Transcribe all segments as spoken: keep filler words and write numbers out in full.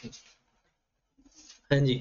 हाँ जी,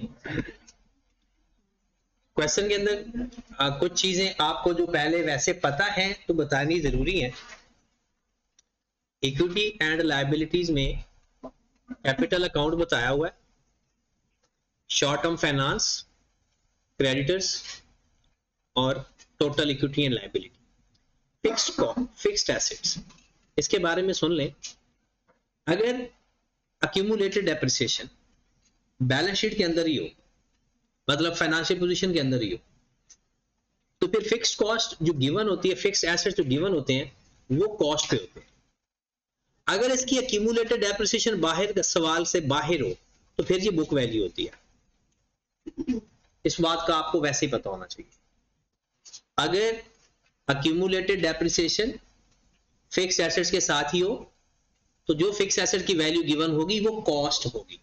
क्वेश्चन के अंदर आ, कुछ चीजें आपको जो पहले वैसे पता है तो बतानी जरूरी है। इक्विटी एंड लायबिलिटीज में कैपिटल अकाउंट बताया हुआ है, शॉर्ट टर्म फाइनेंस, क्रेडिटर्स और total equity and liability, fixed cost, fixed assets. इसके बारे में सुन लें। अगर अक्यूमुलेटेड डेप्रिसिएशन बैलेंस शीट के अंदर ही हो, मतलब फाइनेंशियल पोजीशन के अंदर ही हो, तो फिर फिक्स्ड कॉस्ट जो गिवन होती है, फिक्स्ड एसेट्स जो गिवन होते हैं, वो कॉस्ट पे होते हैं। अगर इसकी अक्यूमुलेटेड डेप्रिसिएशन बाहर का सवाल से बाहर हो तो फिर ये बुक वैल्यू होती है। इस बात का आपको वैसे ही पता होना चाहिए। अगर अक्यूमुलेटेड डेप्रिसिएशन फिक्स एसेट्स के साथ ही हो तो जो फिक्स एसेट की वैल्यू गिवन होगी वो कॉस्ट होगी।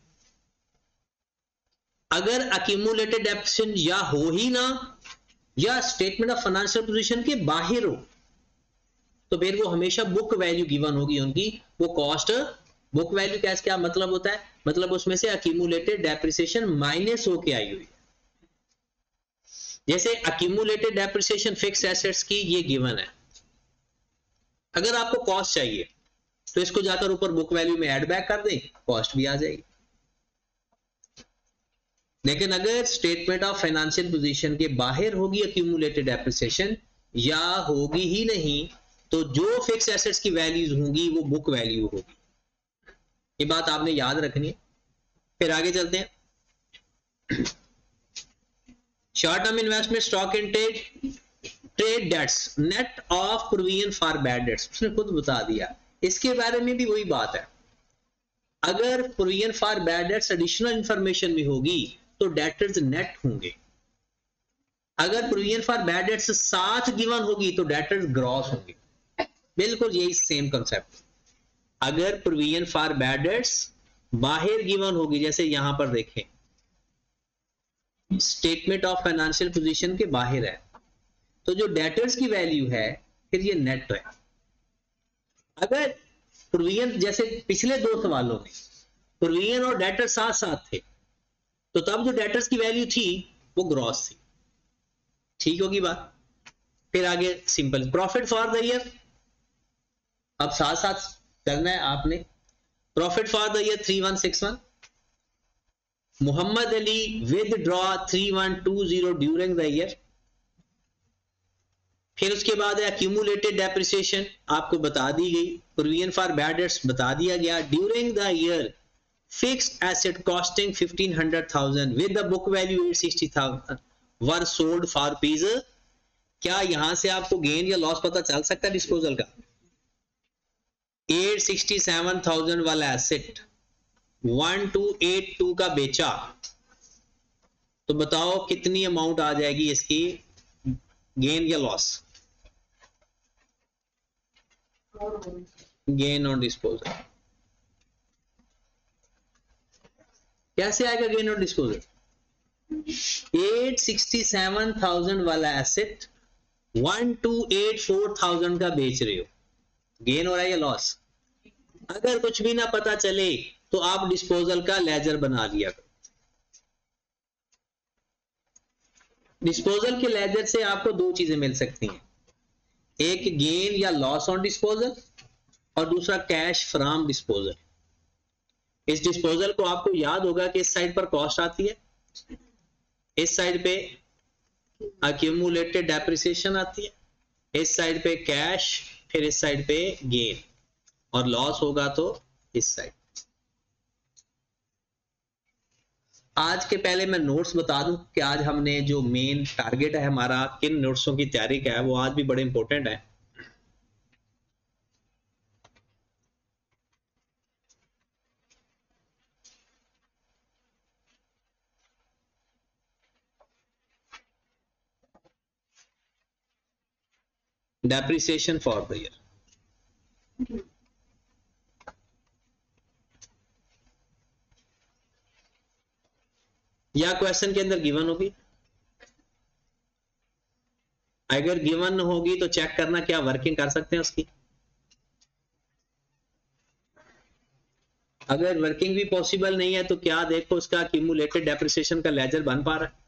अगर अक्यूमुलेटेड डेप्रिसिएशन या हो ही ना, या स्टेटमेंट ऑफ फाइनेंशियल पोजीशन के बाहर हो, तो फिर वो हमेशा बुक वैल्यू गिवन होगी उनकी, वो कॉस्ट। बुक वैल्यू कैसे, क्या मतलब होता है? मतलब उसमें से अक्यूमुलेटेड डेप्रिसिएशन माइनस होके आई हुई है। जैसे अक्यूमुलेटेड डेप्रिसिएशन फिक्स एसेट्स की ये गिवन है, अगर आपको कॉस्ट चाहिए तो इसको जाकर ऊपर बुक वैल्यू में ऐड बैक कर दें, कॉस्ट भी आ जाएगी। लेकिन अगर स्टेटमेंट ऑफ फाइनेंशियल पोजीशन के बाहर होगी अक्यूमुलेटेड डेप्रिसिएशन, या होगी ही नहीं, तो जो फिक्स एसेट्स की वैल्यूज होंगी वो बुक वैल्यू होगी। ये बात आपने याद रखनी है। फिर आगे चलते हैं। Short term investment, stock in trade, trade debts, net of provision for bad debts, उसने खुद बता दिया। इसके बारे में भी वही बात है। अगर provision for bad debts additional information में होगी तो डेटर्स नेट होंगे। अगर प्रोविजन फॉर बैड डेट्स साथ गिवन होगी तो डेटर्स ग्रॉस होंगे। बिल्कुल यही सेम कंसेप्ट। अगर प्रोविजन फॉर बैड डेट्स बाहर गिवन होगी, जैसे यहां पर देखें स्टेटमेंट ऑफ फाइनेंशियल पोजीशन के बाहर है, तो जो डेटर्स की वैल्यू है फिर ये नेट है। अगर प्रोविजन, जैसे पिछले दो सवालों में प्रोविजन और डेटर साथ साथ थे, तो तब जो डेटर्स की वैल्यू थी वो ग्रॉस थी। ठीक होगी बात। फिर आगे simple profit for the year, अब साथ साथ करना है आपने। Profit for the year three one six one, Mohammad Ali withdraw three one two zero during the year. फिर उसके बाद है अक्यूमुलेटेड डेप्रिसिएशन, आपको बता दी गई। प्रोविजन फॉर बैड डेट्स बता दिया गया। During the year fixed asset costing fifteen hundred thousand with the book value eight sixty thousand were sold for peas. क्या यहां से आपको गेन या लॉस पता चल सकता है डिस्पोजल का? एट सिक्सटी सेवन थाउजेंड वाला asset one two eight two का बेचा, तो बताओ कितनी अमाउंट आ जाएगी इसकी गेन या लॉस? Gain on disposal. कैसे आएगा gain on disposal? Eight sixty seven thousand वाला asset one two eight four thousand का बेच रहे हो, गेन हो रहा है या लॉस? अगर कुछ भी ना पता चले तो आप डिस्पोजल का लेजर बना लिया करो। डिस्पोजल के लेजर से आपको दो चीजें मिल सकती हैं, एक गेन या लॉस ऑन डिस्पोजल और दूसरा कैश फ्रॉम डिस्पोजल। इस डिस्पोजल को आपको याद होगा कि इस साइड पर कॉस्ट आती है, इस साइड पे अक्यूमुलेटेड डेप्रिसिएशन आती है, इस साइड पे कैश, फिर इस साइड पे गेन, और लॉस होगा तो इस साइड। आज के पहले मैं नोट्स बता दूं कि आज हमने जो मेन टारगेट है हमारा किन नोट्सों की तैयारी का है, वो आज भी बड़े इंपॉर्टेंट है। डेप्रिसिएशन फॉर द ईयर, या क्वेश्चन के अंदर गिवन होगी। अगर गिवन होगी तो चेक करना क्या वर्किंग कर सकते हैं उसकी। अगर वर्किंग भी पॉसिबल नहीं है तो क्या देखो उसका क्यूमुलेटेड डेप्रिसिएशन का लेजर बन पा रहा है?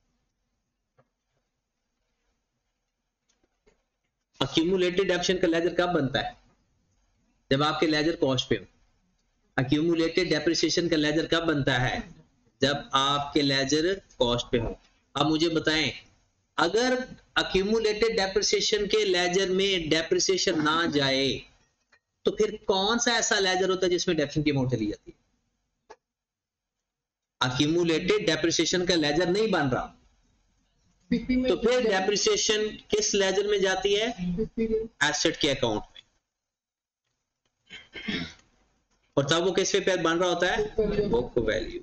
अक्यूमुलेटेड डेप्रिसिएशन का लेजर कब बनता है? जब आपके लेजर कॉस्ट पे हो। अक्यूमुलेटेड डेप्रिसिएशन का लेजर कब बनता है? जब आपके लेजर कॉस्ट पे हो। अब मुझे बताएं, अगर अक्यूमुलेटेड डेप्रिसिएशन के लेजर में डेप्रिसिएशन ना जाए तो फिर कौन सा ऐसा लेजर होता है जिसमें डेप्रिसिएशन की अमाउंट चली जाती है? अक्यूमुलेटेड डेप्रिसिएशन का लेजर नहीं बन रहा तो फिर डेप्रिसिएशन किस लेजर में जाती है? एसेट के अकाउंट में। और तब वो किस पे बन रहा होता है? Book value.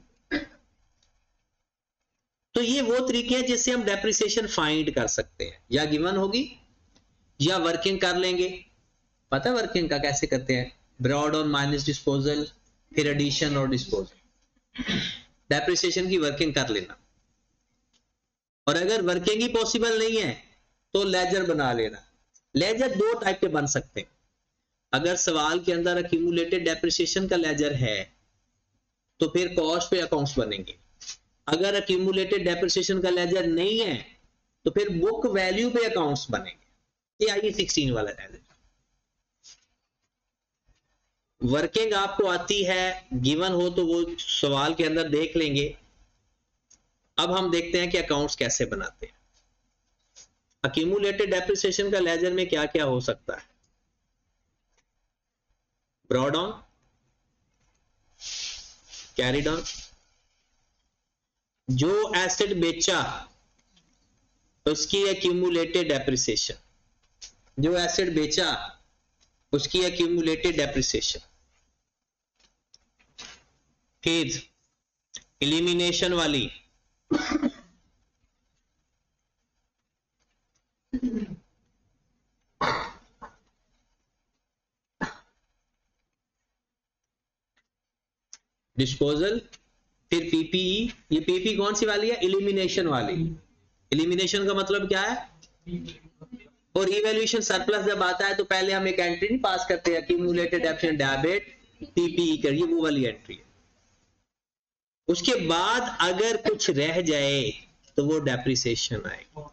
तो ये वो तरीके हैं जिससे हम डेप्रिसिएशन फाइंड कर सकते हैं, या गिवन होगी या वर्किंग कर लेंगे। पता है वर्किंग का कैसे करते हैं? ब्रॉड और माइनस डिस्पोजल, फिर एडिशन और डिस्पोजल। डेप्रिसिएशन की वर्किंग कर लेना, और अगर वर्किंग ही पॉसिबल नहीं है तो लेजर बना लेना। लेजर दो टाइप के बन सकते हैं। अगर सवाल के अंदर अक्यूमुलेटेड डेप्रिसिएशन का लेजर है तो फिर कॉस्ट पे अकाउंट्स बनेंगे। अगर अक्यूमुलेटेड डेप्रिसिएशन का लेजर नहीं है तो फिर बुक वैल्यू पे अकाउंट्स बनेंगे। ये आइए सिक्सटीन वाला लेजर। वर्किंग आपको आती है, गिवन हो तो वो सवाल के अंदर देख लेंगे। अब हम देखते हैं कि अकाउंट्स कैसे बनाते हैं। अक्यूमुलेटेड डेप्रिसिएशन का लेजर में क्या क्या हो सकता है? Brought on, carried on. जो एसेट बेचा उसकी अक्यूमुलेटेड डेप्रिसिएशन, जो एसेट बेचा उसकी अक्यूमुलेटेड डेप्रिसिएशन। फिर एलिमिनेशन वाली, डिस्पोजल, फिर पीपीई। ये पीपी कौन सी वाली है? एलिमिनेशन वाली। एलिमिनेशन का मतलब क्या है? और इवैल्यूएशन सरप्लस जब आता है तो पहले हम एक एंट्री नहीं पास करते हैं, अक्यूमुलेटेड डेप्रिसिएशन डेबिट पीपीई करिए, वो वाली एंट्री है। उसके बाद अगर कुछ रह जाए तो वो डेप्रिसिएशन आएगा।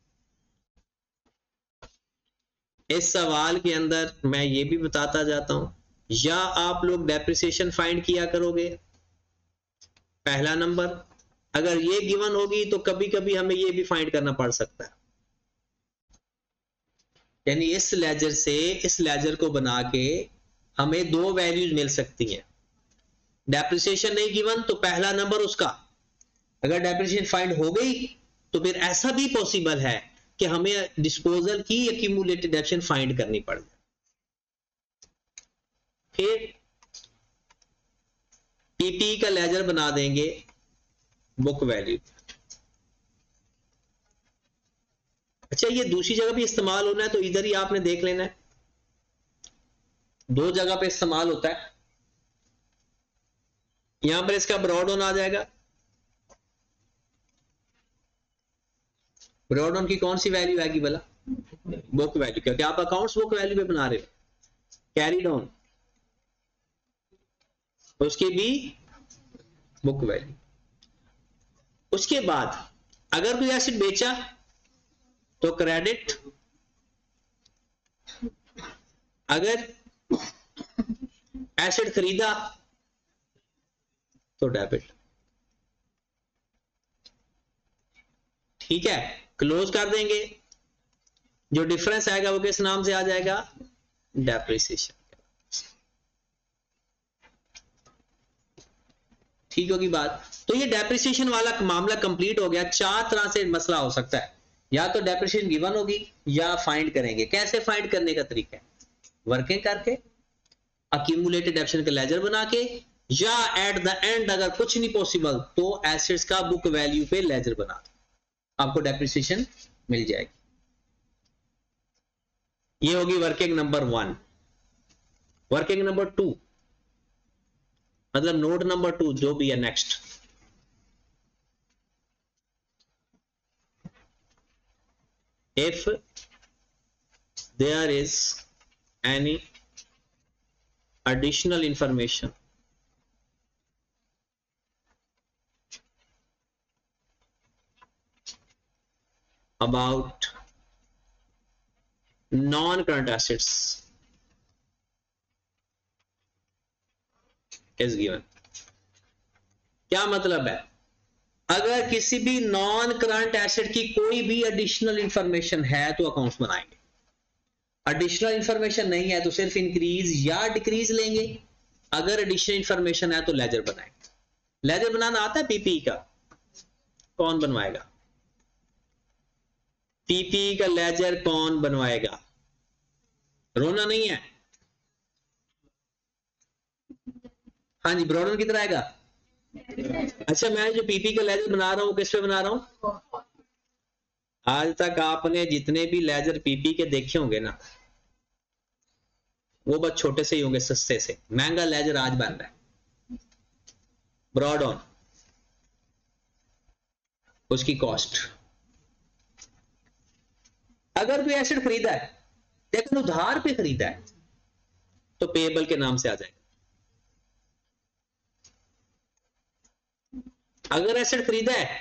इस सवाल के अंदर मैं ये भी बताता जाता हूं, या आप लोग डेप्रिसिएशन फाइंड किया करोगे पहला नंबर। अगर ये गिवन होगी तो कभी कभी हमें ये भी फाइंड करना पड़ सकता है, यानी इस लेजर से इस लेजर को बना के हमें दो वैल्यूज मिल सकती हैं। डेप्रिसिएशन नहीं गिवन तो पहला नंबर उसका, अगर डेप्रिसिएशन फाइंड हो गई तो फिर ऐसा भी पॉसिबल है कि हमें डिस्पोजल की एक्यूमुलेटेड डेप्रिसिएशन फाइंड करनी पड़ जाए। फिर पीपी का लेजर बना देंगे बुक वैल्यू। अच्छा, ये दूसरी जगह भी इस्तेमाल होना है तो इधर ही आपने देख लेना है, दो जगह पे इस्तेमाल होता है। यहां पर इसका ब्रॉड ऑन आ जाएगा। ब्रॉड ऑन की कौन सी वैल्यू आएगी भला? बुक वैल्यू, क्योंकि आप अकाउंट्स बुक वैल्यू पे बना रहे हो। कैरीड ऑन, उसकी भी बुक वैल्यू। उसके बाद अगर कोई एसेट बेचा तो क्रेडिट, अगर एसेट खरीदा तो डेबिट। ठीक है, क्लोज कर देंगे। जो डिफरेंस आएगा वो किस नाम से आ जाएगा? डेप्रिसिएशन। ठीक होगी बात। तो ये डेप्रिसिएशन वाला मामला कंप्लीट हो गया। चार तरह से मसला हो सकता है, या तो डेप्रिसिएशन गिवन होगी या फाइंड करेंगे। कैसे फाइंड करने का तरीका है? वर्किंग करके, अक्यूमुलेटेड डेप्रिसिएशन का लेजर बना के, या एट द एंड अगर कुछ नहीं पॉसिबल तो एसेट्स का बुक वैल्यू पे लेजर बना दो, आपको डेप्रिसिएशन मिल जाएगी। ये होगी working number one. Working number two मतलब नोट नंबर टू जो भी है next. If there is any additional information about non-current assets is given। क्या मतलब है? अगर किसी भी नॉन करंट एसेट की कोई भी एडिशनल इंफॉर्मेशन है तो अकाउंट्स बनाएंगे, एडिशनल इंफॉर्मेशन नहीं है तो सिर्फ इंक्रीज या डिक्रीज लेंगे, अगर एडिशनल इंफॉर्मेशन है तो लेजर बनाएंगे। लेजर बनाना आता है पीपी का? कौन बनवाएगा पीपी का लेजर? कौन बनवाएगा? रोना नहीं है। हाँ जी, ब्रॉडन कितना आएगा? अच्छा, मैं जो पीपी का लेजर बना रहा हूं किस पे बना रहा हूं? आज तक आपने जितने भी लेजर पीपी के देखे होंगे ना, वो बस छोटे से ही होंगे, सस्ते से। महंगा लेजर आज बन रहा है ब्रॉड ऑन, उसकी कॉस्ट। अगर कोई एसेट खरीदा है लेकिन उधार पे खरीदा है तो पेएबल के नाम से आ जाएगा। अगर एसेट खरीदा है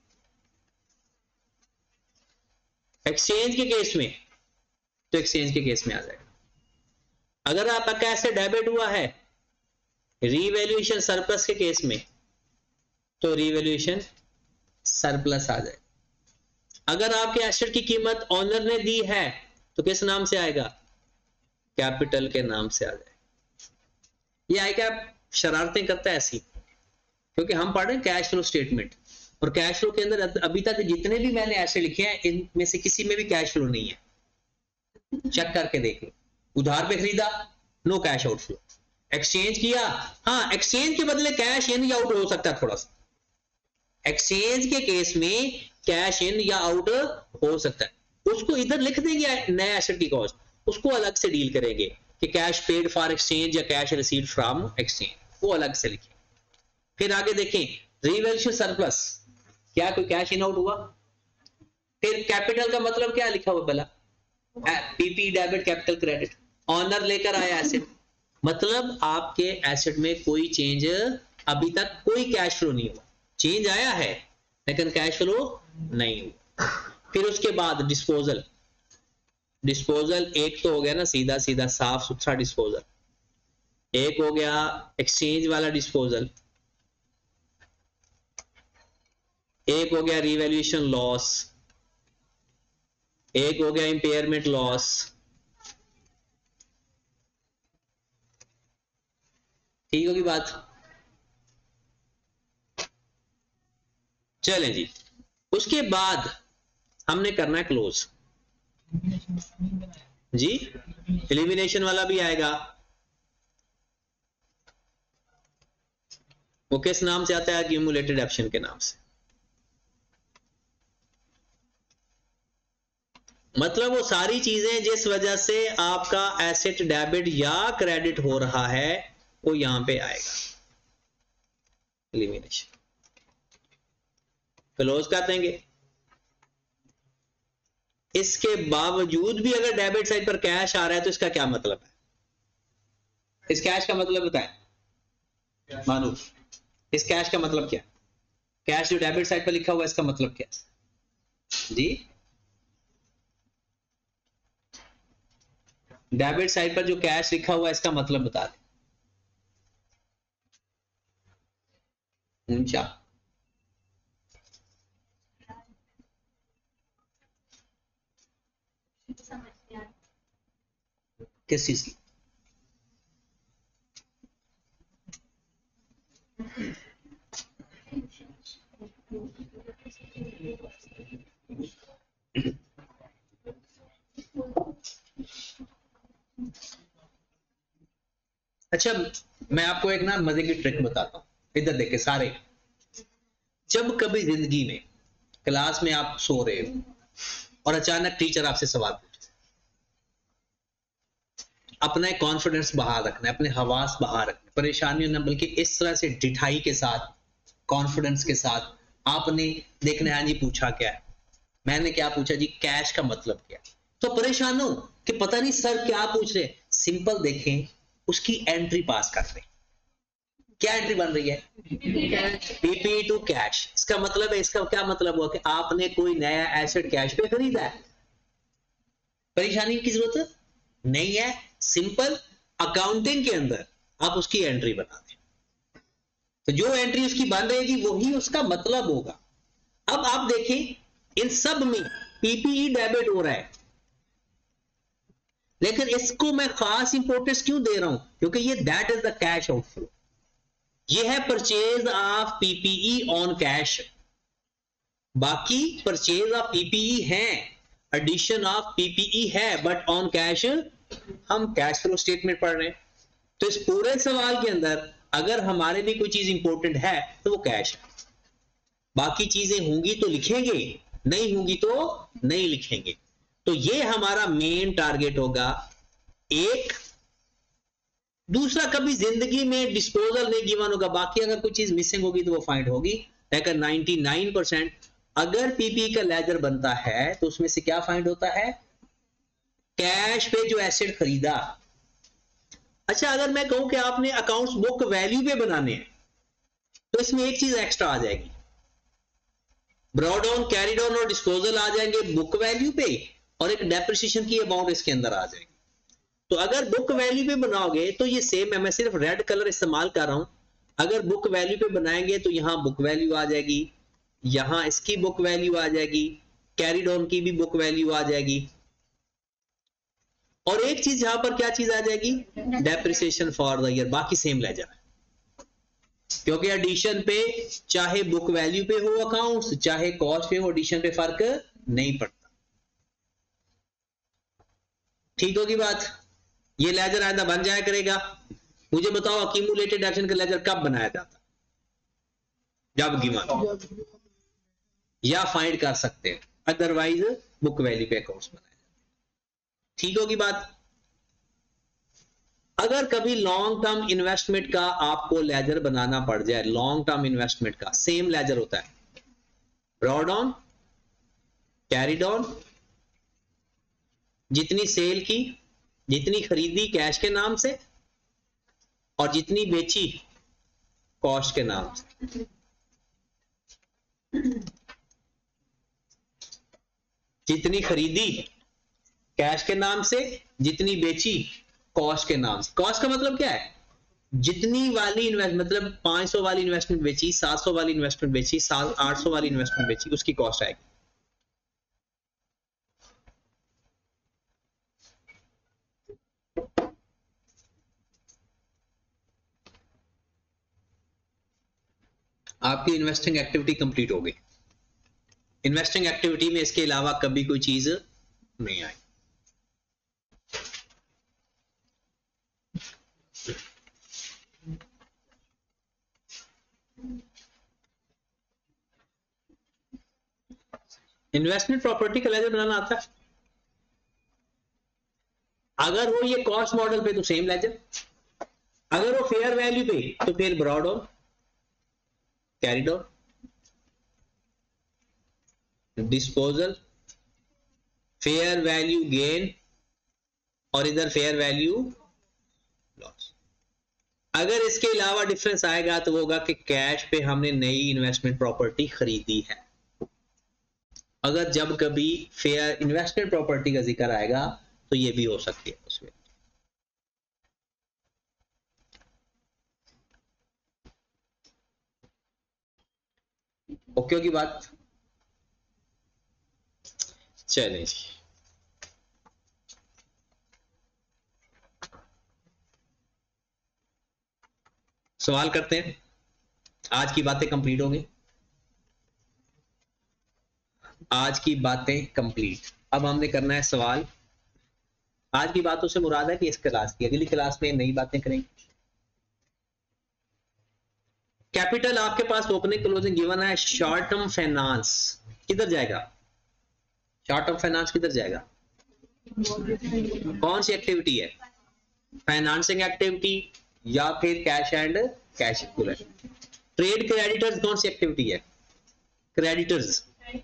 एक्सचेंज के केस में तो एक्सचेंज के केस में आ जाएगा। अगर आपका एसेट डेबिट हुआ है रीवैल्यूएशन सरप्लस के केस में तो रीवैल्यूएशन सरप्लस आ जाएगा। अगर आपके एसेट की कीमत ऑनर ने दी है तो किस नाम से आएगा? कैपिटल के नाम से आ जाएगा। ये आई कैप शरारतें करता है ऐसी, क्योंकि हम पढ़ रहे हैं कैश फ्लो स्टेटमेंट, और कैश फ्लो के अंदर अभी तक जितने भी मैंने ऐसे लिखे हैं इनमें से किसी में भी कैश फ्लो नहीं है। चेक करके देख लो। उधार पे खरीदा, नो कैश आउटफ्लो। एक्सचेंज किया, हाँ एक्सचेंज के बदले कैश इन या आउट हो सकता है थोड़ा सा। एक्सचेंज के केस में कैश इन या आउट हो सकता है, उसको इधर लिख देंगे नए एसेट की कॉस्ट, उसको अलग से डील करेंगे कि कैश पेड फॉर एक्सचेंज या कैश रिसीव्ड फ्रॉम एक्सचेंज, वो अलग से लिखें। फिर आगे देखें रीवैल्यूएशन सरप्लस, क्या कोई कैश इन आउट हुआ? फिर कैपिटल का मतलब क्या लिखा हुआ भला? P P debit capital credit. Owner लेकर आया एसेट, मतलब आपके एसेट में कोई चेंज अभी तक कोई कैश फ्लो नहीं हुआ। चेंज आया है लेकिन कैश फ्लो नहीं हुआ। फिर उसके बाद डिस्पोजल। डिस्पोजल एक तो हो गया ना सीधा सीधा साफ सुथरा डिस्पोजल, एक हो गया एक्सचेंज वाला डिस्पोजल, एक हो गया रिवैल्यूएशन लॉस, एक हो गया इंपेयरमेंट लॉस। ठीक होगी बात? चलें जी, उसके बाद हमने करना है क्लोज जी। एलिमिनेशन वाला भी आएगा, वो किस नाम से आता है? एक्यूमुलेटेड एक्शन के नाम से। मतलब वो सारी चीजें जिस वजह से आपका एसेट डेबिट या क्रेडिट हो रहा है वो यहां पे आएगा, एलिमिनेशन। क्लोज कर देंगे। इसके बावजूद भी अगर डेबिट साइड पर कैश आ रहा है तो इसका क्या मतलब है? इस कैश का मतलब बताएं मानो, इस कैश का मतलब क्या? कैश जो डेबिट साइड पर लिखा हुआ है इसका मतलब क्या जी? डेबिट साइड पर जो कैश लिखा हुआ है इसका मतलब बता दें। ऊंचा किस चीज की? अच्छा, मैं आपको एक ना मजे की ट्रिक बताता हूं, इधर देखे सारे। जब कभी जिंदगी में क्लास में आप सो रहे हो और अचानक टीचर आपसे सवाल पूछे, अपना एक कॉन्फिडेंस बाहर रखना है, अपने हवास बाहर रखना, परेशानी ना, बल्कि इस तरह से ढिठाई के साथ, कॉन्फिडेंस के साथ आपने देखना है। हाँ जी पूछा क्या है? मैंने क्या पूछा जी? कैश का मतलब क्या है? तो परेशान हो कि पता नहीं सर क्या पूछ रहे। सिंपल देखें, उसकी एंट्री पास कर रहे, क्या एंट्री बन रही है? P P to cash. इसका मतलब है, इसका क्या मतलब हुआ कि आपने कोई नया एसेट कैश पे खरीदा है, परेशानी की जरूरत नहीं है, सिंपल अकाउंटिंग के अंदर आप उसकी एंट्री बना दें, तो जो एंट्री उसकी बन रहेगी वही उसका मतलब होगा। अब आप देखें इन सब में पीपीई डेबिट हो रहा है, लेकिन इसको मैं खास इंपोर्टेंस क्यों दे रहा हूं, क्योंकि ये that is the cash outflow, ये है purchase of P P E on cash. बाकी परचेज ऑफ पीपीई है, एडिशन ऑफ पीपीई है, बट ऑन कैश हम कैश फ्लो स्टेटमेंट पढ़ रहे हैं। तो इस पूरे सवाल के अंदर अगर हमारे लिए कोई चीज इंपॉर्टेंट है तो वो कैश है, बाकी चीजें होंगी तो लिखेंगे, नहीं होंगी तो नहीं लिखेंगे। तो ये हमारा मेन टारगेट होगा। एक दूसरा, कभी जिंदगी में डिस्पोजल नहीं गिवन होगा, बाकी अगर कोई चीज मिसिंग होगी तो वो फाइंड होगी। लेकिन निन्यानवे परसेंट अगर पीपी का लेजर बनता है तो उसमें से क्या फाइंड होता है? कैश पे जो एसेट खरीदा। अच्छा, अगर मैं कहूं कि आपने अकाउंट्स बुक वैल्यू पे बनाने हैं तो इसमें एक चीज एक्स्ट्रा आ जाएगी, ब्रॉड ऑन, कैरिड ऑन और डिस्पोजल आ जाएंगे बुक वैल्यू पे, और एक डेप्रिसिएशन की अमाउंट इसके अंदर आ जाएगी। तो अगर बुक वैल्यू पे बनाओगे तो ये सेम है, मैं सिर्फ रेड कलर इस्तेमाल कर रहा हूं। अगर बुक वैल्यू पे बनाएंगे तो यहां बुक वैल्यू आ जाएगी, यहां इसकी बुक वैल्यू आ जाएगी, कैरिड ऑन की भी बुक वैल्यू आ जाएगी, और एक चीज यहां पर क्या चीज आ जाएगी? Depreciation for the year. बाकी सेम लेजर है, क्योंकि एडिशन पे चाहे बुक वैल्यू पे हो अकाउंट्स, चाहे कॉस्ट पे हो, एडिशन पे फर्क नहीं पड़ता। ठीक होगी बात? ये लेजर आइंदा बन जाया करेगा। मुझे बताओ अक्यूमुलेटेड एक्शन का लेजर कब बनाया जाता? जब गिवन या फाइंड कर सकते हैं, अदरवाइज बुक वैल्यू पे अकाउंट्स बनाया जाता। ठीक होगी बात? अगर कभी लॉन्ग टर्म इन्वेस्टमेंट का आपको लेजर बनाना पड़ जाए, लॉन्ग टर्म इन्वेस्टमेंट का सेम लेजर होता है, ब्रॉड ऑन, कैरिड ऑन, जितनी सेल की, जितनी खरीदी कैश के नाम से, और जितनी बेची कॉस्ट के नाम से। जितनी खरीदी कैश के नाम से, जितनी बेची कॉस्ट के नाम से। कॉस्ट का मतलब क्या है? जितनी वाली इन्वेस्ट, मतलब पांच सौ वाली इन्वेस्टमेंट बेची, सात सौ वाली इन्वेस्टमेंट बेची, आठ सौ वाली इन्वेस्टमेंट बेची, उसकी कॉस्ट आएगी। आपकी इन्वेस्टिंग एक्टिविटी कंप्लीट हो गई। इन्वेस्टिंग एक्टिविटी में इसके अलावा कभी कोई चीज नहीं आई। इन्वेस्टमेंट प्रॉपर्टी का लेजर बनाना आता है? अगर वो ये कॉस्ट मॉडल पे तो सेम लेजर, अगर वो फेयर वैल्यू पे तो फिर brought on, carried on, disposal, fair value gain, और इधर फेयर वैल्यू लॉस। अगर इसके अलावा डिफरेंस आएगा तो वो होगा कि कैश पे हमने नई इन्वेस्टमेंट प्रॉपर्टी खरीदी है। अगर जब कभी फेयर इन्वेस्टमेंट प्रॉपर्टी का जिक्र आएगा तो ये भी हो सकती है उसमें। ओके की बात? चलिए जी, सवाल करते हैं। आज की बातें कंप्लीट हो गई, आज की बातें कंप्लीट। अब हमने करना है सवाल। आज की बातों से मुराद है कि इस क्लास की, अगली क्लास में नई बातें करेंगे। कैपिटल आपके पास ओपनिंग क्लोजिंग गिवन है। शॉर्ट टर्म फाइनेंस किधर जाएगा? शॉर्ट टर्म फाइनेंस किधर जाएगा? कौन सी एक्टिविटी है? फाइनेंसिंग एक्टिविटी या फिर cash and cash equivalent? Trade creditors कौन सी एक्टिविटी है? क्रेडिटर्स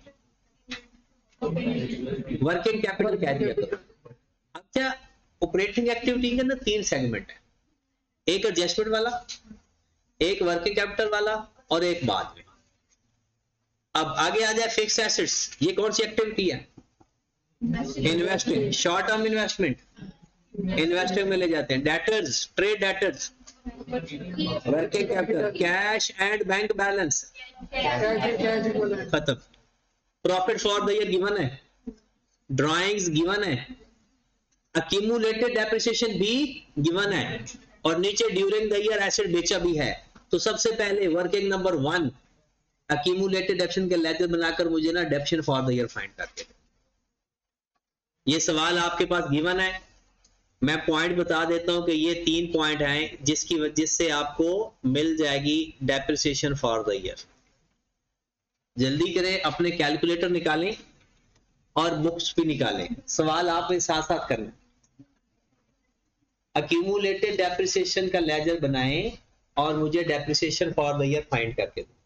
वर्किंग कैपिटल कह दिया करो। अच्छा, ऑपरेटिंग एक्टिविटी के अंदर तीन सेगमेंट है, एक एडजस्टमेंट वाला, एक वर्किंग कैपिटल वाला और एक बाद में। अब आगे आ जाए फिक्स एसेट्स, ये कौन सी एक्टिविटी है? Investing, short term investment, investing में ले जाते हैं। Debtors, trade debtors, working capital, cash and bank balance, खत्म। Profit for the year given है, ड्राइंग्स गिवन है, अक्यूमुलेटेड डेप्रिसिएशन भी गिवन है, और नीचे ड्यूरिंग द ईयर एसेट बेचा भी है। तो सबसे पहले working number one, accumulated depreciation के लेजर बनाकर मुझे ना depreciation for the year find करके दो। ये सवाल आपके पास गिवन है, मैं पॉइंट बता देता हूं कि ये तीन पॉइंट हैं जिसकी वजह से आपको मिल जाएगी डेप्रिसिएशन फॉर द ईयर। जल्दी करें, अपने कैलकुलेटर निकालें और बुक्स भी निकालें, सवाल आपने साथ साथ करना। अक्यूमुलेटेड डेप्रिसिएशन का लेजर बनाएं और मुझे depreciation for the year find करके दो।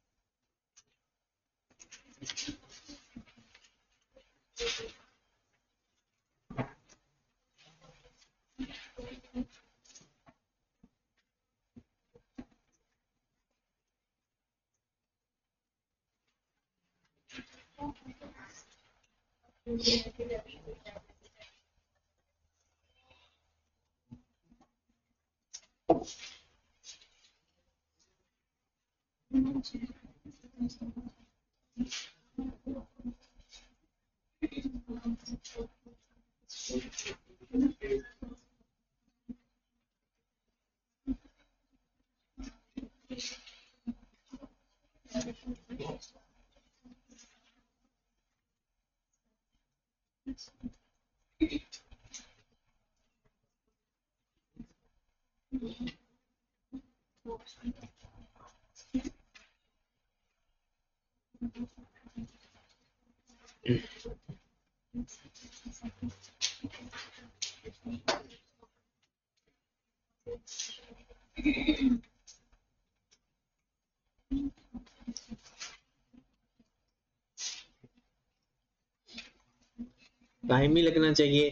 टाइम ही लगना चाहिए।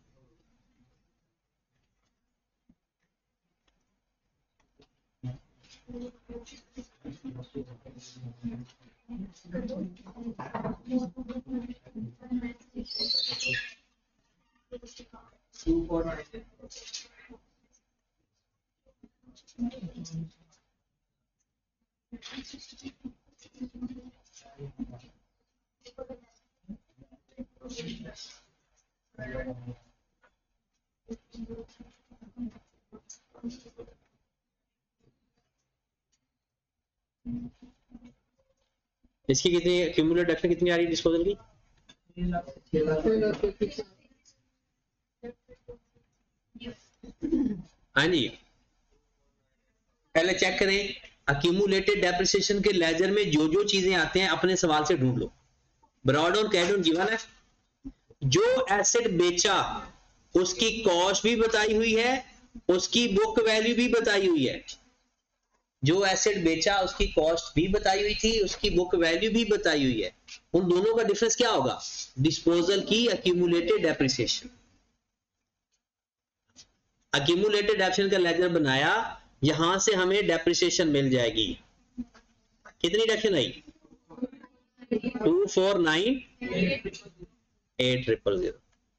इसकी कितनी क्यूमुलेटिव डेप्थ कितनी आ रही है डिस्पोजल की? हाँ जी, पहले चेक करें अक्यूमुलेटेड डेप्रिसिएशन के लेजर में जो जो चीजें आते हैं अपने सवाल से ढूंढ लो। ब्रॉड और कैड गिवन है, जो एसेट बेचा उसकी कॉस्ट भी बताई हुई है, उसकी बुक वैल्यू भी बताई हुई है। जो एसेट बेचा उसकी कॉस्ट भी बताई हुई थी, उसकी बुक वैल्यू भी बताई हुई है। उन दोनों का डिफरेंस क्या होगा? डिस्पोजल की अक्यूमुलेटेड डेप्रिसिएशन। अक्यूमुलेटेड डेप्रिसिएशन का लेजर बनाया, यहां से हमें डेप्रिसिएशन मिल जाएगी। कितनी डेप्रिसिएशन आई? Two four nine eight triple zero.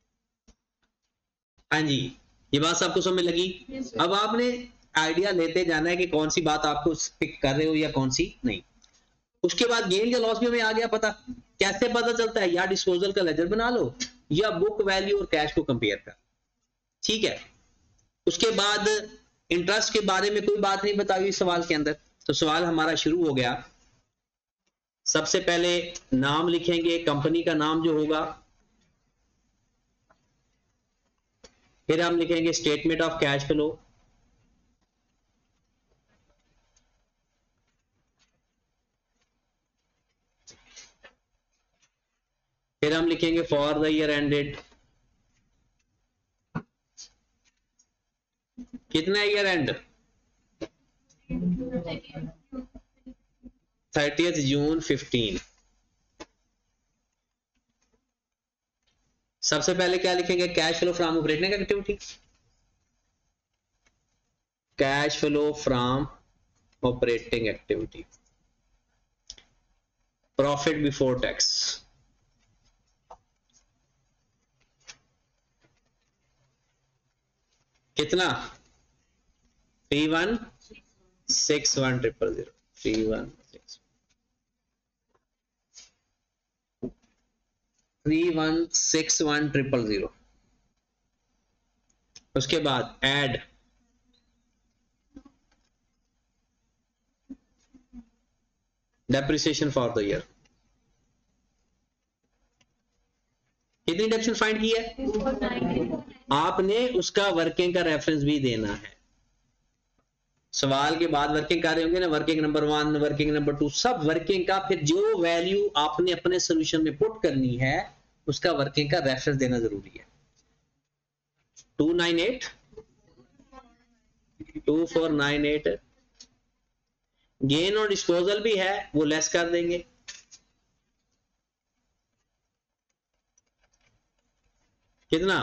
हाँ जी, ये बात आपको समझ लगी? अब आपने आइडिया लेते जाना है कि कौन सी बात आपको पिक कर रहे हो या कौन सी नहीं। उसके बाद गेन या लॉस भी हमें आ गया पता। कैसे पता चलता है? या डिस्पोजल का लेजर बना लो या बुक वैल्यू और कैश को कंपेयर कर। ठीक है, उसके बाद इंटरेस्ट के बारे में कोई बात नहीं बताई हुई सवाल के अंदर। तो सवाल हमारा शुरू हो गया। सबसे पहले नाम लिखेंगे, कंपनी का नाम जो होगा, फिर हम लिखेंगे स्टेटमेंट ऑफ कैश फ्लो, फिर हम लिखेंगे फॉर द ईयर एंडेड। कितना year end? Thirtieth June fifteen. सबसे पहले क्या लिखेंगे? Cash flow from operating activity, cash flow from operating activity, profit before tax, कितना, three one six one triple zero, three one six three one six one triple zero. उसके बाद add depreciation for the year, कितनी depreciation find की है, आपने उसका working का reference भी देना है। सवाल के बाद वर्किंग कर रहे होंगे ना, working number one, working number two, सब वर्किंग का फिर जो वैल्यू आपने अपने सोल्यूशन में पुट करनी है उसका वर्किंग का रेफरेंस देना जरूरी है। Two nine eight two four nine eight gain और डिस्पोजल भी है, वो लेस कर देंगे, कितना,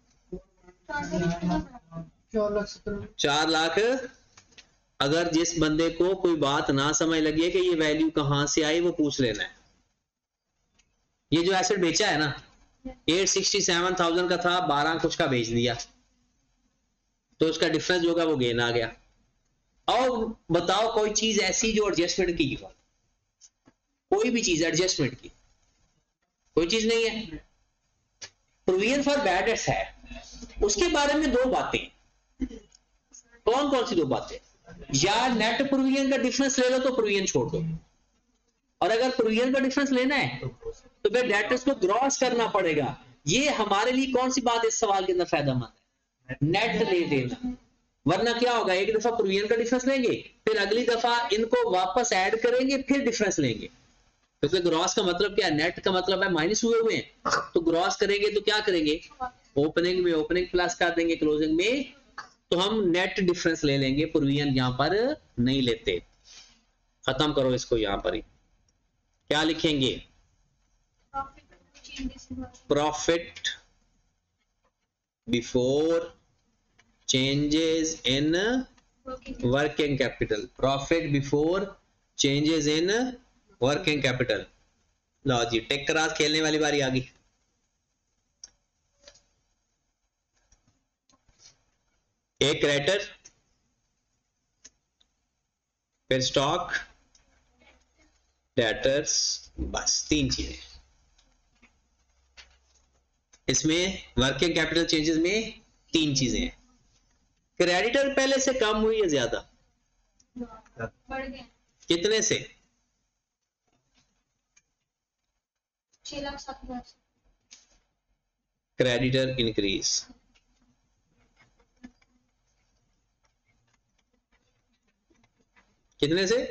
चार लाख। अगर जिस बंदे को कोई बात ना समझ लगी है कि ये वैल्यू कहां से आई, वो पूछ लेना है। ये जो एसेट बेचा है ना, एट सिक्सटी सेवन थाउजेंड का था, बारह कुछ का बेच दिया, तो उसका डिफरेंस जो होगा वो गेन आ गया। और बताओ कोई चीज ऐसी जो एडजस्टमेंट की हो, कोई भी चीज एडजस्टमेंट की कोई चीज नहीं है। प्रोविजन फॉर बैड डेट्स है, उसके बारे में दो बातें, कौन कौन सी दो बातें, या नेट प्रोविजन का डिफरेंस ले लो तो प्रोविजन छोड़ दो, और अगर प्रोविजन का डिफरेंस लेना है तो फिर डेटर्स को ग्रॉस करना पड़ेगा। ये हमारे लिए कौन सी बात इस सवाल के अंदर फायदेमंद है, नेट ले लेना। वरना क्या होगा, एक दफा प्रोविजन का डिफरेंस लेंगे, फिर अगली दफा इनको वापस ऐड करेंगे, फिर डिफरेंस लेंगे। क्योंकि तो ग्रॉस का मतलब क्या है, नेट का मतलब है माइनस हुए हुए हैं, तो ग्रॉस करेंगे तो क्या करेंगे, ओपनिंग में ओपनिंग प्लस कर देंगे, क्लोजिंग में तो हम नेट डिफरेंस ले लेंगे, प्रोविजन यहां पर नहीं लेते। खत्म करो इसको, यहां पर ही क्या लिखेंगे, profit before changes in working capital, profit before changes in working capital. लो जी, टेक क्रास खेलने वाली बारी आ गई। एक क्रेडिटर, फिर स्टॉक, डेटर्स, बस तीन चीजें। इसमें वर्किंग कैपिटल चेंजेस में तीन चीजें हैं। क्रेडिटर पहले से कम हुई है ज्यादा, कितने से, छह लाख सात हजार। क्रेडिटर इंक्रीज कितने से,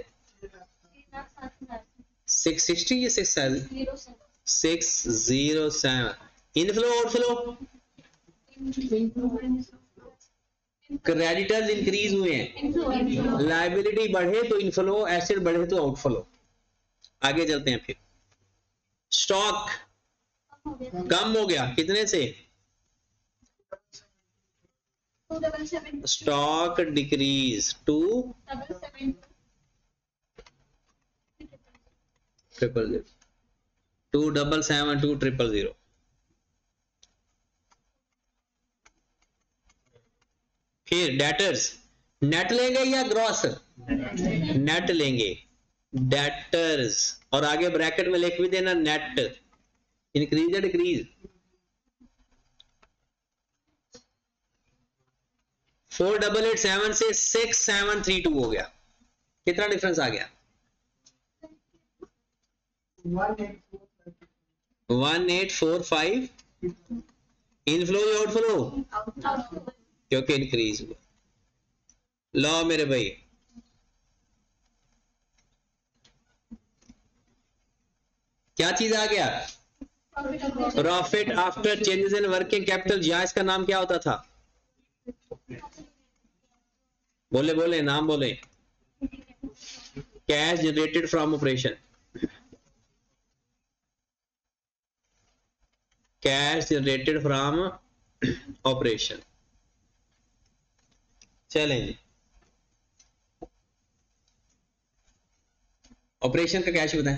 सिक्स सिक्सटी या six six zero seven. Inflow outflow, creditors increase हुए हैं, लायबिलिटी बढ़े तो इनफ्लो, एसेट बढ़े तो आउटफ्लो। आगे चलते हैं। फिर स्टॉक कम हो गया, कितने से, stock decrease two triple zero, two double seven two triple zero. फिर डेटर्स, नेट लेंगे या ग्रॉस, नेट लेंगे, डेटर्स, और आगे ब्रैकेट में लिख भी देना नेट, इंक्रीज या decrease, four double eight seven से सिक्स सेवन थ्री टू हो गया, कितना डिफरेंस आ गया, one eight four five. Inflow या आउटफ्लो, क्योंकि इंक्रीज हुआ। लो मेरे भाई, क्या चीज आ गया, profit after changes in working capital. या इसका नाम क्या होता था, बोले बोले नाम बोले, cash generated from operation, cash generated from operation. चलें जी, ऑपरेशन का कैश बताएं,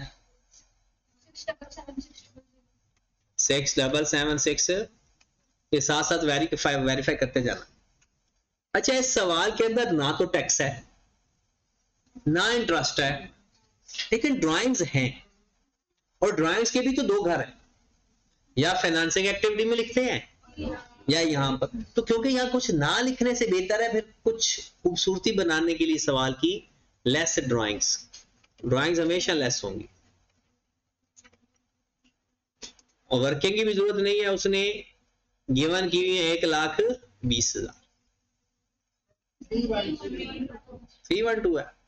सिक्स डबल सेवन सिक्स के साथ साथ वेरीफाई वेरीफाई करते जाना। अच्छा, इस सवाल के अंदर ना तो टैक्स है ना इंटरेस्ट है, लेकिन ड्राइंग्स हैं, और ड्राइंग्स के भी तो दो घर हैं, या फाइनेंसिंग एक्टिविटी में लिखते हैं या यहां पर। तो क्योंकि यहां कुछ ना लिखने से बेहतर है फिर कुछ खूबसूरती बनाने के लिए सवाल की लेस ड्राइंग्स, ड्राइंग्स हमेशा लेस होंगी, और वर्किंग की भी जरूरत नहीं है। उसने गिवन की हुई है एक लाख बीस हजार, थ्री वन टू है,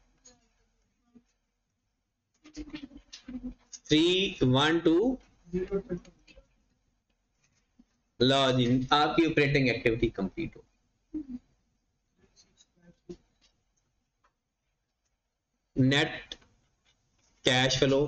थ्री वन टू। लो जी, आपकी ऑपरेटिंग एक्टिविटी कंप्लीट हो। Net cash flow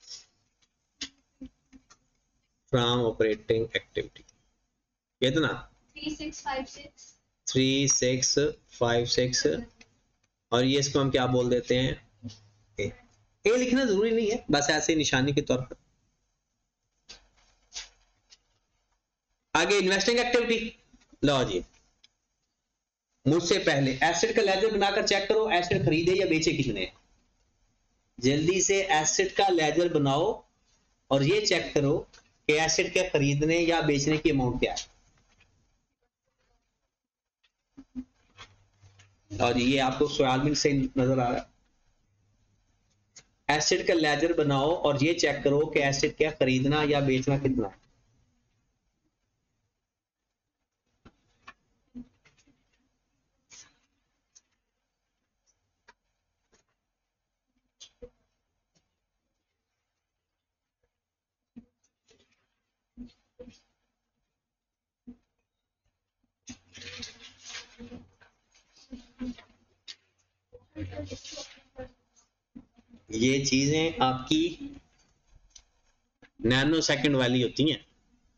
from operating activity कितना? Three six five six, three six five six, और ये इसको हम क्या बोल देते हैं, ए, ए लिखना जरूरी नहीं है, बस ऐसे निशानी के तौर पर। आगे इन्वेस्टिंग एक्टिविटी। लो जी, मुझसे पहले एसेट का लेजर बनाकर चेक करो, एसेट खरीदे या बेचे कितने। जल्दी से एसेट का लेजर बनाओ और ये चेक करो कि एसेट के खरीदने या बेचने की अमाउंट क्या है। और ये आपको सवाल में से नजर आ रहा है। एसेट का लेजर बनाओ और ये चेक करो कि एसेट क्या खरीदना या बेचना कितना है। ये चीजें आपकी नैनो सेकंड वाली होती हैं।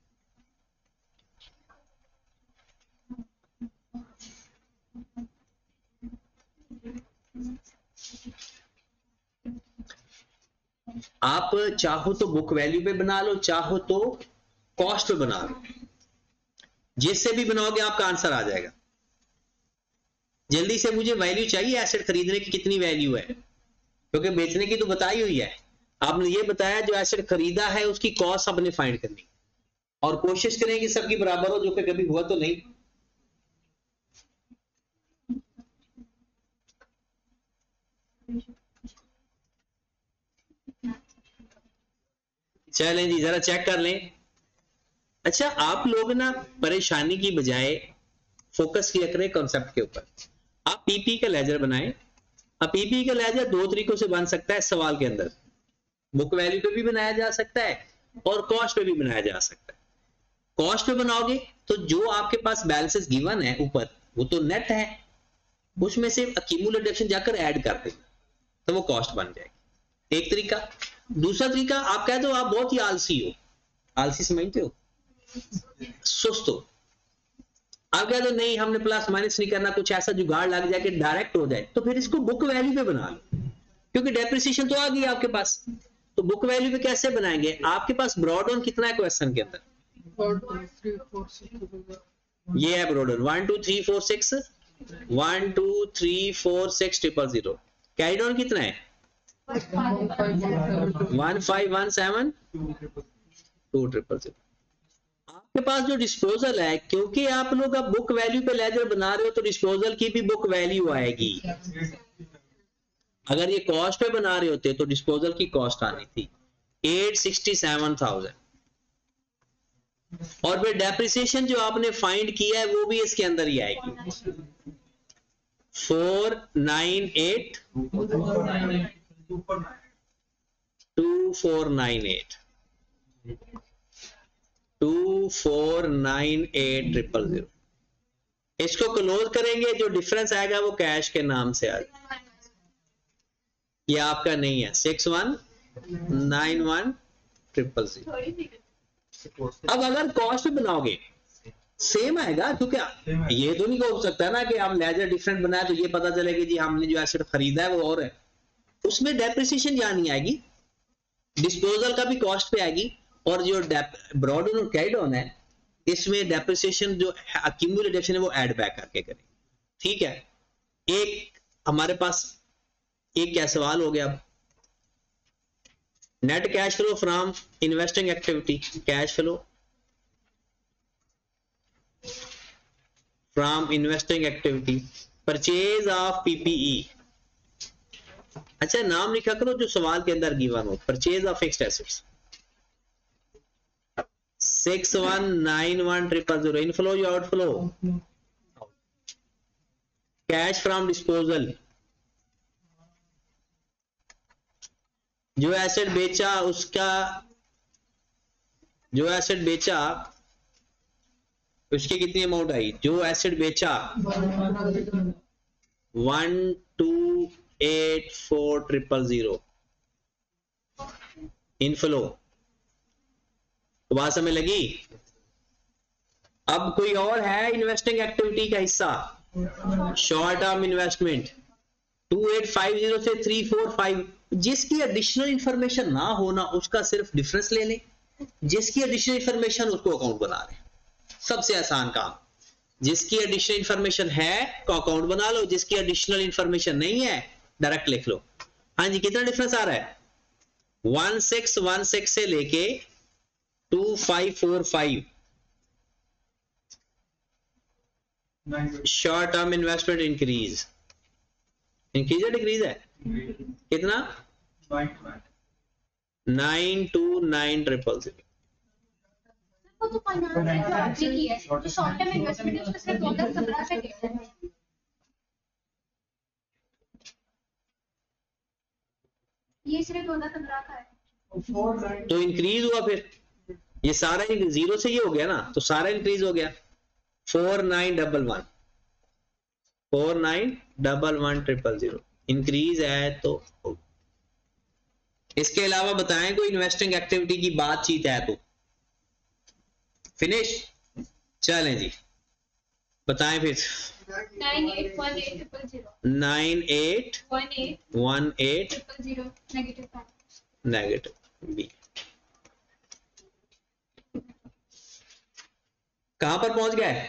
आप चाहो तो बुक वैल्यू पे बना लो, चाहो तो कॉस्ट पे बना लो, जिससे भी बनाओगे आपका आंसर आ जाएगा। जल्दी से मुझे वैल्यू चाहिए, एसेट खरीदने की कितनी वैल्यू है, क्योंकि बेचने की तो बताई हुई है। आपने ये बताया जो एसेट खरीदा है उसकी कॉस्ट आपने फाइंड करनी, और कोशिश करें कि सबकी बराबर हो, जो कि कभी हुआ तो नहीं। चलें जी, जरा चेक कर लें। अच्छा, आप लोग ना परेशानी की बजाय फोकस किया करें कॉन्सेप्ट के ऊपर। आप पीपी का लेजर बनाएं। अब पीपी का लेजर दो तरीकों से बन सकता है सवाल के अंदर, बुक वैल्यू पे भी बनाया जा सकता है और कॉस्ट पे भी बनाया जा सकता है। कॉस्ट पे बनाओगे तो जो आपके पास बैलेंसेस गिवन है ऊपर वो तो नेट है, उसमें से अक्यूमुलेट डिडक्शन जाकर ऐड कर देंगे तो वो कॉस्ट बन जाएगी, एक तरीका। दूसरा तरीका, आप कह दो आप बहुत ही आलसी हो, आलसी समझते हो, सुस्त हो, आप कह दो नहीं हमने प्लस माइनस नहीं करना, कुछ ऐसा जुगाड़ लग जाए कि डायरेक्ट हो जाए, तो फिर इसको बुक वैल्यू पे बना लो, क्योंकि डेप्रिसिएशन तो आ गई आपके पास। तो बुक वैल्यू पे कैसे बनाएंगे? आपके पास ब्रॉड ऑन कितना है क्वेश्चन के अंदर? ये है brought on one two three four six, one two three four six triple zero. Carried on कितना है? One five one seven two triple zero. आपके पास जो डिस्पोजल है, क्योंकि आप लोग अब बुक वैल्यू पे लेजर बना रहे हो तो डिस्पोजल की भी बुक वैल्यू आएगी। अगर ये कॉस्ट पे बना रहे होते तो डिस्पोजल की कॉस्ट आनी थी एट सिक्सटी सेवन थाउजेंड, और फिर डेप्रिसिएशन जो आपने फाइंड किया है वो भी इसके अंदर ही आएगी, four nine eight two four nine eight two four nine eight triple zero. इसको क्लोज करेंगे, जो डिफरेंस आएगा वो कैश के नाम से आएगा। ये आपका नहीं है, six one nine one triple zero. अब अगर कॉस्ट बनाओगे सेम आएगा, क्योंकि ये तो नहीं हो सकता ना कि हम लेजर डिफरेंट बनाए तो ये पता चले कि जी हमने जो एसेट खरीदा है वो और है। उसमें डेप्रिसिएशन यहाँ नहीं आएगी, डिस्पोजल का भी कॉस्ट पे आएगी, और जो ब्रॉड ऑन और कैरिड ऑन है इसमें डेप्रिसिएशन जो अक्यूमुलेशन है वो ऐड बैक करके करें। ठीक है, एक हमारे पास एक क्या सवाल हो गया, net cash flow from investing activity, cash flow from investing activity, purchase of PPE. अच्छा नाम लिखा करो जो सवाल के अंदर गिवन हो, purchase of fixed assets, six one nine one triple zero, inflow या आउटफ्लो, कैश फ्रॉम डिस्पोजल, जो एसेट बेचा उसका, जो एसेट बेचा उसकी कितनी अमाउंट आई, जो एसेट बेचा one two eight four triple zero, inflow. बात समझ लगी? अब कोई और है इन्वेस्टिंग एक्टिविटी का हिस्सा, short term investment two eight five zero से थ्री फोर फाइव, जिसकी एडिशनल इंफॉर्मेशन ना होना उसका सिर्फ डिफरेंस ले लें, जिसकी एडिशनल इंफॉर्मेशन उसको अकाउंट बना लें। सबसे आसान काम, जिसकी एडिशनल इंफॉर्मेशन है को अकाउंट बना लो, जिसकी एडिशनल इंफॉर्मेशन नहीं है डायरेक्ट लिख लो। हाँ जी, कितना डिफरेंस आ रहा है, वन सिक्स वन सिक्स से लेके two five four five, short term investment increase, increase या डिक्रीज है, कितना, nine two nine triple zero. तो फाइनेंस जो आपने की है, जो शॉर्ट टर्म इन्वेस्टमेंट है, उसमें सिर्फ दो हज़ार सत्रह का डेटा है। ये सिर्फ दो हज़ार सत्रह का है। तो इंक्रीज हुआ, फिर ये सारा जीरो से ये हो गया ना, तो सारा इंक्रीज हो गया, four nine double one, four nine double one triple zero increase है। तो इसके अलावा बताएं कोई इन्वेस्टिंग एक्टिविटी की बातचीत है तो फिनिश। चलें जी, बताएं फिर। Nine eight one eight triple zero, nine eight one eight one eight triple zero, negative five, negative B. कहां पर पहुंच गए,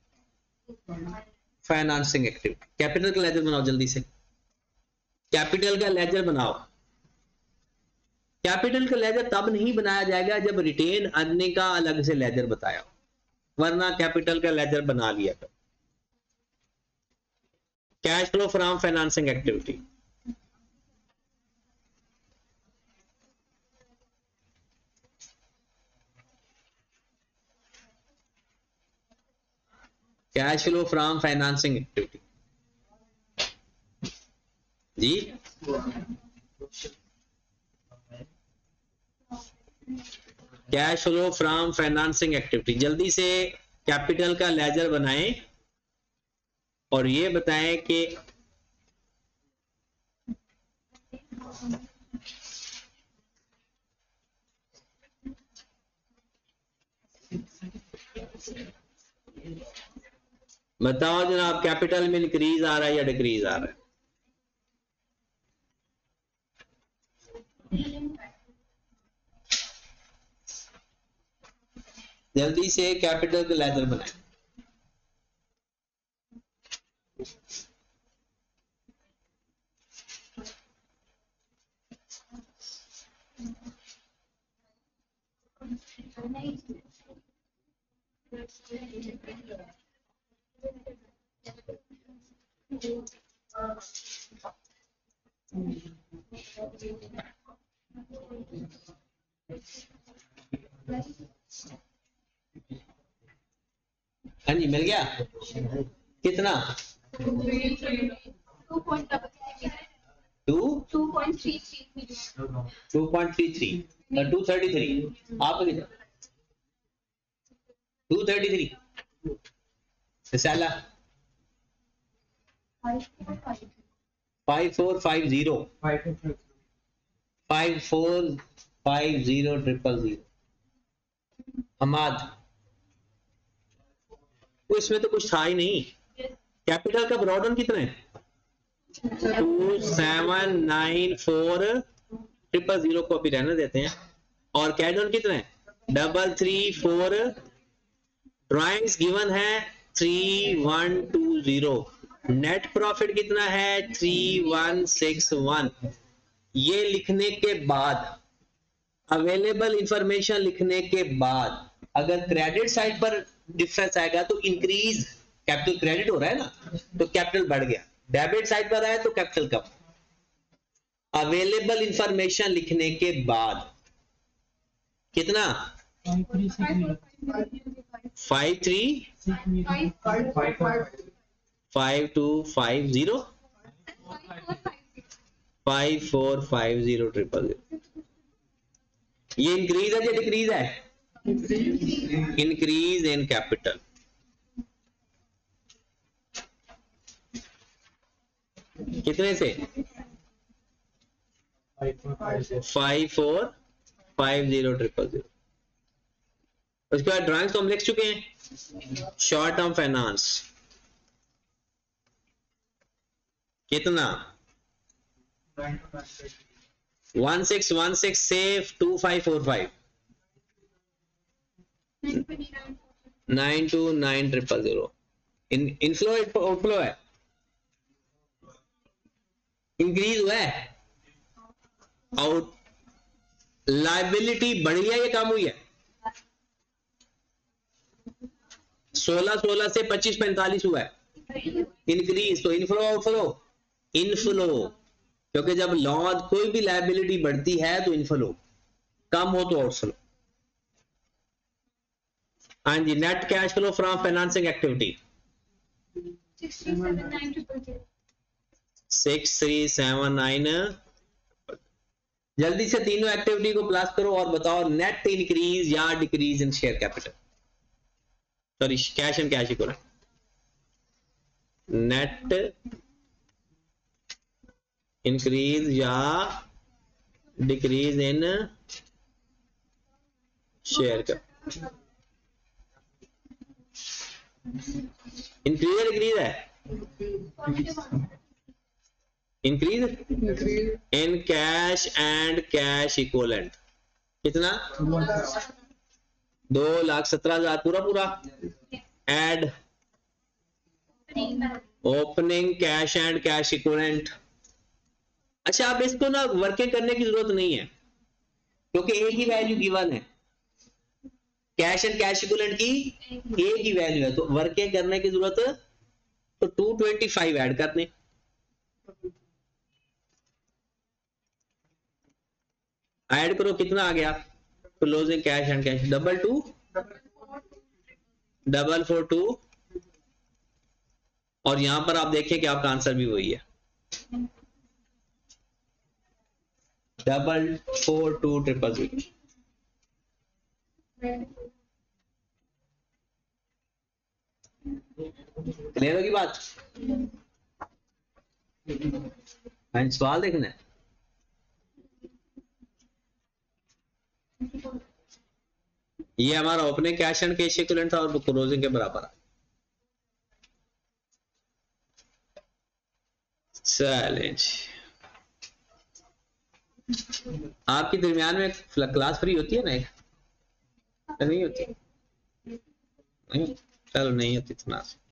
फाइनेंसिंग एक्टिविटी। कैपिटल का लेजर बनाओ जल्दी से, कैपिटल का लेजर बनाओ। कैपिटल का लेजर तब नहीं बनाया जाएगा जब रिटेन अर्निंग का अलग से लेजर बताया, वरना कैपिटल का लेजर बना लिया कर। Cash flow from financing activity, cash flow from financing activity जी, cash flow from financing activity. जल्दी से कैपिटल का लेजर बनाएं और ये बताएं कि बताओ जनाब, कैपिटल में इंक्रीज आ रहा है या डिक्रीज आ रहा है? जल्दी से कैपिटल का लेजर बनाएं। हाँ जी, मिल गया। कितना, two two point three three, two point three three, two thirty three. आप कितना, टू थर्टी थ्री। रिसाला five four five zero, five four five zero triple zero. Hammad, वो इसमें तो कुछ था ही नहीं। कैपिटल का ब्रॉड ऑन कितना है, two seven nine four triple zero को अभी रहने देते हैं। और कैश ऑन कितने double three four, drawings given है three one two zero, net profit कितना है थ्री वन सिक्स वन। ये लिखने के बाद, अवेलेबल इंफॉर्मेशन लिखने के बाद, अगर क्रेडिट साइड पर डिफरेंस आएगा तो इंक्रीज, कैपिटल क्रेडिट हो रहा है ना तो कैपिटल बढ़ गया, डेबिट साइड पर आया तो कैपिटल कम। अवेलेबल इंफॉर्मेशन लिखने के बाद कितना five three five two five zero five four five zero triple zero. ये इंक्रीज है या डिक्रीज है? Increase in capital. कितने से? Five four five zero triple zero. उसके बाद ड्राइंग्स तो हम लिख चुके हैं। शॉर्ट टर्म फाइनेंस कितना वन सिक्स वन सिक्स से two five four five, nine two nine triple zero. इन इनफ्लो आउटफ्लो है, इंक्रीज हुआ है, आउट लाइबिलिटी बढ़ी है या कम हुई है? सोलह सोलह से पच्चीस पैंतालीस हुआ है, इंक्रीज। तो इनफ्लो आउटफ्लो, इनफ्लो, क्योंकि जब लॉ कोई भी लाइबिलिटी बढ़ती है तो इनफ्लो, कम हो तो आउटफ्लो। हाँ जी, net cash flow from financing activity six three seven nine. जल्दी से तीनों एक्टिविटी को प्लस करो और बताओ नेट इंक्रीज या decrease in share capital, sorry cash and cash equivalent. Net increase या decrease in share capital. Increase या डिक्रीज है? Increase in cash and cash equivalent. कितना? दो लाख सत्रह हजार पूरा पूरा। Add opening cash and cash equivalent. अच्छा, अब इसको ना वर्किंग करने की जरूरत नहीं है क्योंकि एक ही वैल्यू गिवन है, कैश एंड कैश इक्विवेलेंट की एक ही वैल्यू है, तो वर्किंग करने की जरूरत है तो टू ट्वेंटी फाइव ऐड कर दें। ऐड करो, कितना आ गया? Closing cash and cash double two double four two, और यहां पर आप देखिए कि आपका आंसर भी वही है, double four two triple zero. Clear होगी बात? सवाल देखना है। ये हमारा opening cash and cash equivalent था और क्लोजिंग के बराबर है। चलें, आपकी दरमियान में क्लास फ्री होती है ना? एक नहीं होती? नहीं, चलो नहीं होती तो ना।